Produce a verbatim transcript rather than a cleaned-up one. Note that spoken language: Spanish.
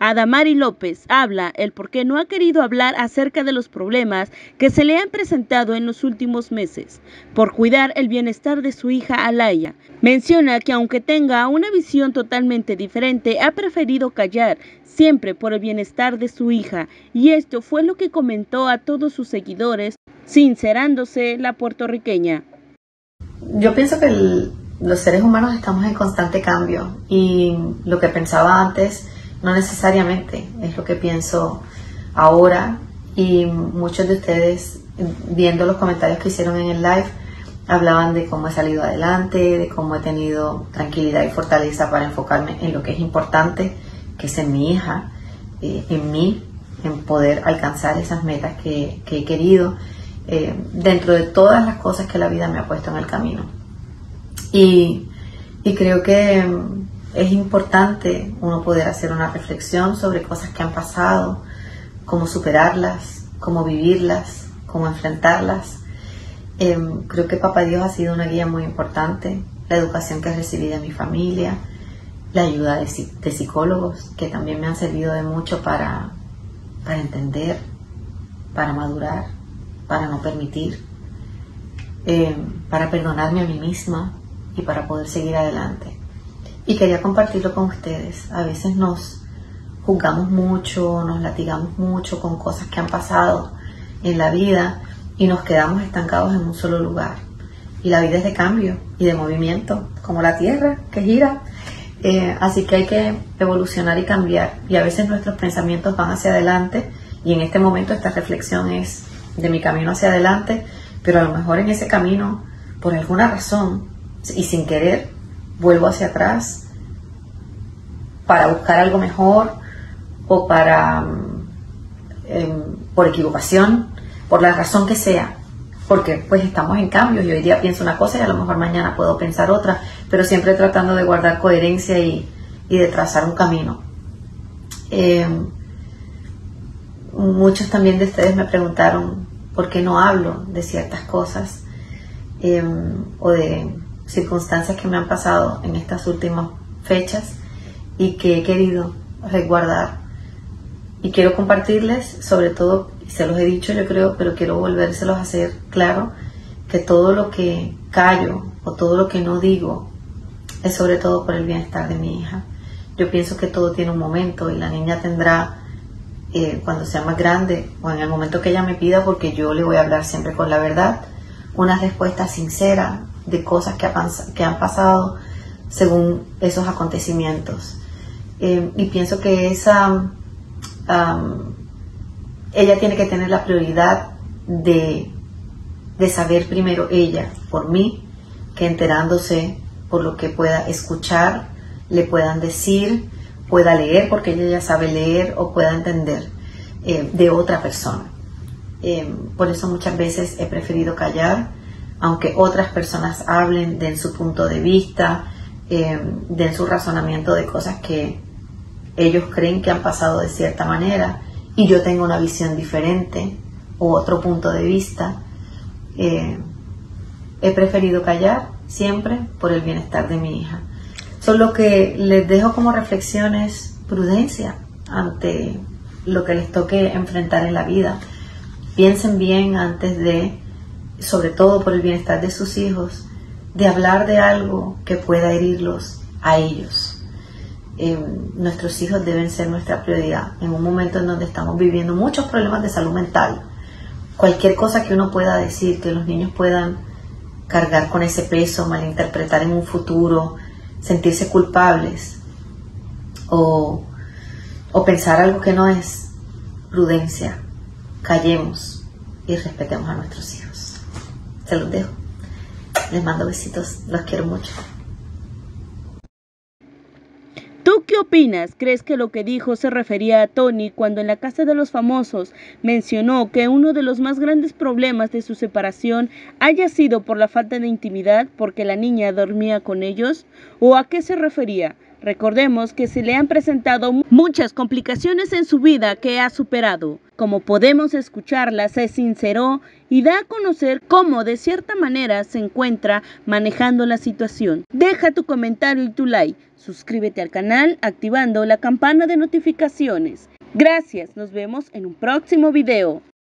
Adamari López habla el por qué no ha querido hablar acerca de los problemas que se le han presentado en los últimos meses por cuidar el bienestar de su hija Alaya. Menciona que aunque tenga una visión totalmente diferente, ha preferido callar siempre por el bienestar de su hija, y esto fue lo que comentó a todos sus seguidores, sincerándose la puertorriqueña. Yo pienso que el, los seres humanos estamos en constante cambio, y lo que pensaba antes no necesariamente es lo que pienso ahora, y muchos de ustedes, viendo los comentarios que hicieron en el live, hablaban de cómo he salido adelante, de cómo he tenido tranquilidad y fortaleza para enfocarme en lo que es importante, que es en mi hija, eh, en mí, en poder alcanzar esas metas que, que he querido, eh, dentro de todas las cosas que la vida me ha puesto en el camino. Y, y creo que es importante uno poder hacer una reflexión sobre cosas que han pasado, cómo superarlas, cómo vivirlas, cómo enfrentarlas. Eh, creo que Papá Dios ha sido una guía muy importante, la educación que he recibido de mi familia, la ayuda de, de psicólogos que también me han servido de mucho para, para entender, para madurar, para no permitir, eh, para perdonarme a mí misma y para poder seguir adelante. Y quería compartirlo con ustedes. A veces nos juzgamos mucho, nos latigamos mucho con cosas que han pasado en la vida y nos quedamos estancados en un solo lugar. Y la vida es de cambio y de movimiento, como la tierra que gira. Eh, así que hay que evolucionar y cambiar. Y a veces nuestros pensamientos van hacia adelante, y en este momento esta reflexión es de mi camino hacia adelante, pero a lo mejor en ese camino, por alguna razón y sin querer, vuelvo hacia atrás para buscar algo mejor, o para eh, por equivocación, por la razón que sea, porque pues estamos en cambios y hoy día pienso una cosa y a lo mejor mañana puedo pensar otra, pero siempre tratando de guardar coherencia y, y de trazar un camino. Eh, muchos también de ustedes me preguntaron por qué no hablo de ciertas cosas eh, o de circunstancias que me han pasado en estas últimas fechas y que he querido resguardar. Y quiero compartirles, sobre todo, y se los he dicho yo creo, pero quiero volvérselos a hacer claro, que todo lo que callo o todo lo que no digo es sobre todo por el bienestar de mi hija. Yo pienso que todo tiene un momento y la niña tendrá, eh, cuando sea más grande o en el momento que ella me pida, porque yo le voy a hablar siempre con la verdad, una respuesta sincera de cosas que, ha, que han pasado según esos acontecimientos. Eh, y pienso que esa... Um, ella tiene que tener la prioridad de, de saber primero ella por mí, que enterándose por lo que pueda escuchar, le puedan decir, pueda leer porque ella ya sabe leer, o pueda entender eh, de otra persona. Eh, por eso muchas veces he preferido callar, aunque otras personas hablen de su punto de vista, eh, de su razonamiento de cosas que ellos creen que han pasado de cierta manera y yo tengo una visión diferente o otro punto de vista. Eh, he preferido callar siempre por el bienestar de mi hija. Solo que les dejo como reflexiones: prudencia ante lo que les toque enfrentar en la vida. Piensen bien antes de, sobre todo por el bienestar de sus hijos, de hablar de algo que pueda herirlos a ellos. Eh, nuestros hijos deben ser nuestra prioridad en un momento en donde estamos viviendo muchos problemas de salud mental. Cualquier cosa que uno pueda decir, que los niños puedan cargar con ese peso, malinterpretar en un futuro, sentirse culpables o, o pensar algo que no es. Prudencia, callemos y respetemos a nuestros hijos. Se los dejo. Les mando besitos, los quiero mucho. ¿Tú qué opinas? ¿Crees que lo que dijo se refería a Tony cuando en la Casa de los Famosos mencionó que uno de los más grandes problemas de su separación haya sido por la falta de intimidad porque la niña dormía con ellos? ¿O a qué se refería? Recordemos que se le han presentado muchas complicaciones en su vida que ha superado. Como podemos escucharla, se sinceró y da a conocer cómo de cierta manera se encuentra manejando la situación. Deja tu comentario y tu like. Suscríbete al canal activando la campana de notificaciones. Gracias, nos vemos en un próximo video.